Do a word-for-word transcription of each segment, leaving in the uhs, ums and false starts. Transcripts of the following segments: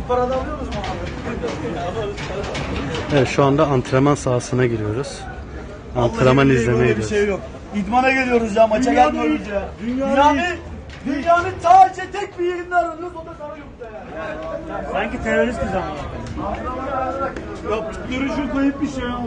para da alıyor musun abi? Evet, şu anda antrenman sahasına giriyoruz. Antrenman izlemeye gidiyoruz. Şey yok. İdmana geliyoruz ya, maça gelmiyoruz ya. Dünyanın, dünyanın sadece tek bir yerinde aranıyoruz, o da Karayurt'ta yani. Sanki teröristiz ama. Ya görüşün kayıp bir şey ya.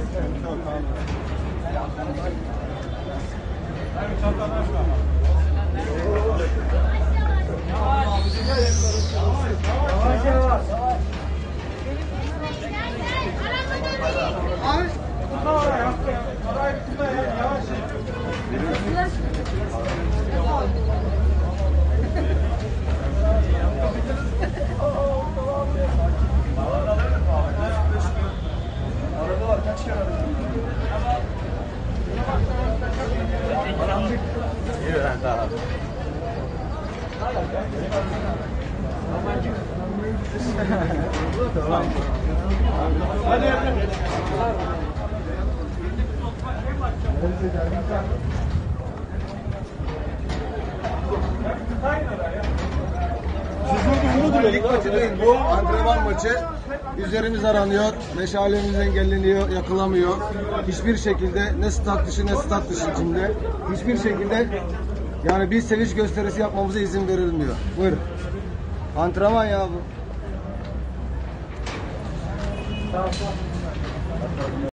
Lig maçı değil bu, antrenman maçı. Üzerimiz aranıyor, meşalemiz engelleniyor, yakılamıyor. Hiçbir şekilde ne stat dışı ne stat dışı içinde. Hiçbir şekilde yani bir sevinç gösterisi yapmamıza izin verilmiyor. Buyurun. Antrenman ya bu.